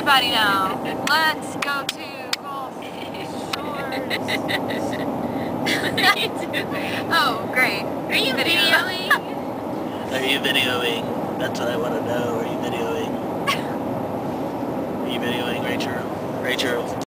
everybody now. Let's go to Gulf Shores. Oh, great. Are you videoing? Are you videoing? That's what I want to know. Are you videoing? Are you videoing, Rachel? Rachel?